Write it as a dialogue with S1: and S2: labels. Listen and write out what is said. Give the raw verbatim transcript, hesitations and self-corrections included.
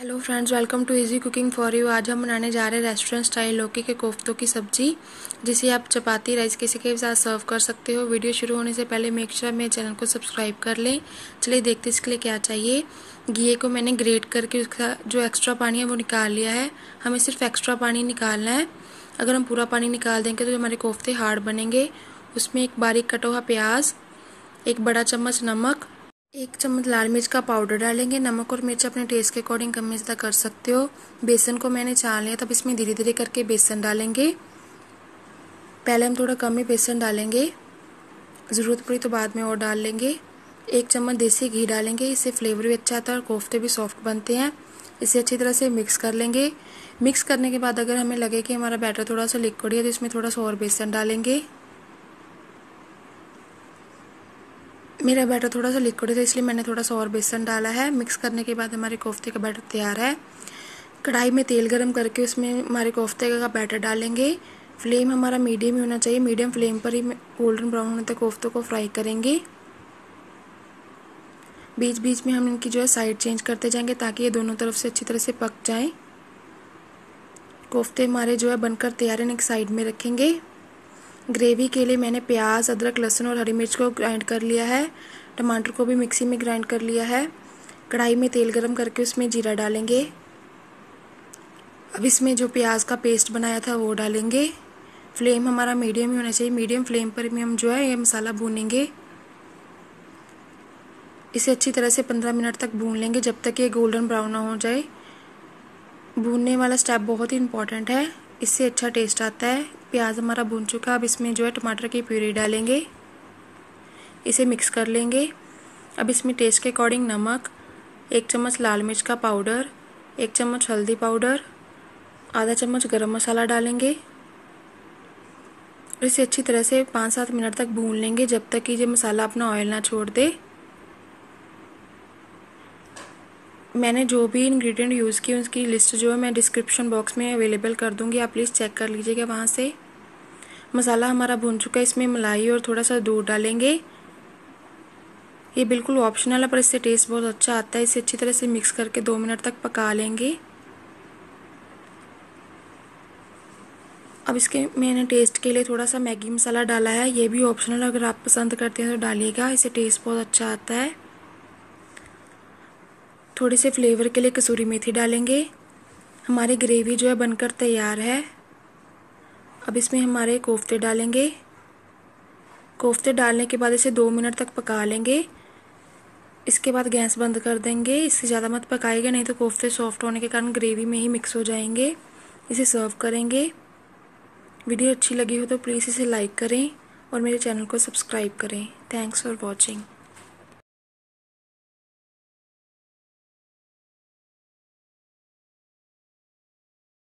S1: Hello friends, welcome to easy cooking for you. आज हम बनाने जा रहे हैं रेस्टोरेंट स्टाइल लौकी के कोफ्तों की सब्जी, जिसे आप चपाती राइस किसी के साथ सर्व कर सकते हो। वीडियो शुरू होने से पहले मेक श्योर मेरे चैनल को सब्सक्राइब कर लें। चलिए देखते इसके लिए क्या चाहिए। घी को मैंने ग्रेट करके उसका जो एक्स्ट्रा पानी है वो निकाल लिया है। हमें सिर्फ एक्स्ट्रा पानी निकालना है। अगर हम पूरा पानी निकाल देंगे तो हमारे कोफ्ते हार्ड बनेंगे। उसमें एक बारीक कटा हुआ प्याज, एक बड़ा चम्मच नमक, एक चम्मच लाल मिर्च का पाउडर डालेंगे। नमक और मिर्च अपने टेस्ट के अकॉर्डिंग कम ज़्यादा कर सकते हो। बेसन को मैंने छान लिया, तब इसमें धीरे धीरे करके बेसन डालेंगे। पहले हम थोड़ा कम ही बेसन डालेंगे, ज़रूरत पड़ी तो बाद में और डाल लेंगे। एक चम्मच देसी घी डालेंगे, इससे फ्लेवर भी अच्छा आता है और कोफ्ते भी सॉफ्ट बनते हैं। इसे अच्छी तरह से मिक्स कर लेंगे। मिक्स करने के बाद अगर हमें लगे कि हमारा बैटर थोड़ा सा लिक्विड है तो इसमें थोड़ा सा और बेसन डालेंगे। मेरा बैटर थोड़ा सा लिक्विड है इसलिए मैंने थोड़ा सा और बेसन डाला है। मिक्स करने के बाद हमारे कोफ्ते का बैटर तैयार है। कढ़ाई में तेल गरम करके उसमें हमारे कोफ्ते का बैटर डालेंगे। फ्लेम हमारा मीडियम ही होना चाहिए। मीडियम फ्लेम पर ही गोल्डन ब्राउन होने तक कोफ्तों को फ्राई करेंगे। बीच बीच में हम इनकी जो है साइड चेंज करते जाएंगे ताकि ये दोनों तरफ से अच्छी तरह से पक जाएं। कोफ्ते हमारे जो है बनकर तैयार है, एक साइड में रखेंगे। ग्रेवी के लिए मैंने प्याज, अदरक, लहसुन और हरी मिर्च को ग्राइंड कर लिया है। टमाटर को भी मिक्सी में ग्राइंड कर लिया है। कढ़ाई में तेल गरम करके उसमें जीरा डालेंगे। अब इसमें जो प्याज का पेस्ट बनाया था वो डालेंगे। फ्लेम हमारा मीडियम ही होना चाहिए। मीडियम फ्लेम पर भी हम जो है ये मसाला भूनेंगे। इसे अच्छी तरह से पंद्रह मिनट तक भून लेंगे, जब तक ये गोल्डन ब्राउन ना हो जाए। भूनने वाला स्टेप बहुत ही इम्पोर्टेंट है, इससे अच्छा टेस्ट आता है। प्याज हमारा भून चुका है। अब इसमें जो है टमाटर की प्यूरी डालेंगे। इसे मिक्स कर लेंगे। अब इसमें टेस्ट के अकॉर्डिंग नमक, एक चम्मच लाल मिर्च का पाउडर, एक चम्मच हल्दी पाउडर, आधा चम्मच गरम मसाला डालेंगे। इसे अच्छी तरह से पाँच सात मिनट तक भून लेंगे, जब तक कि ये मसाला अपना ऑयल ना छोड़ दे। मैंने जो भी इंग्रेडिएंट यूज़ किए उसकी लिस्ट जो है मैं डिस्क्रिप्शन बॉक्स में अवेलेबल कर दूंगी, आप प्लीज़ चेक कर लीजिएगा वहाँ से। मसाला हमारा भून चुका है। इसमें मलाई और थोड़ा सा दूध डालेंगे। ये बिल्कुल ऑप्शनल है पर इससे टेस्ट बहुत अच्छा आता है। इसे अच्छी तरह से मिक्स करके दो मिनट तक पका लेंगे। अब इसके मैंने टेस्ट के लिए थोड़ा सा मैगी मसाला डाला है। ये भी ऑप्शनल है, अगर आप पसंद करते हैं तो डालिएगा, इससे टेस्ट बहुत अच्छा आता है। थोड़ी से फ्लेवर के लिए कसूरी मेथी डालेंगे। हमारी ग्रेवी जो है बनकर तैयार है। अब इसमें हमारे कोफ्ते डालेंगे। कोफ्ते डालने के बाद इसे दो मिनट तक पका लेंगे। इसके बाद गैस बंद कर देंगे। इससे ज़्यादा मत पकाइएगा, नहीं तो कोफ्ते सॉफ्ट होने के कारण ग्रेवी में ही मिक्स हो जाएंगे। इसे सर्व करेंगे। वीडियो अच्छी लगी हो तो प्लीज़ इसे लाइक करें और मेरे चैनल को सब्सक्राइब करें। Thanks for watching.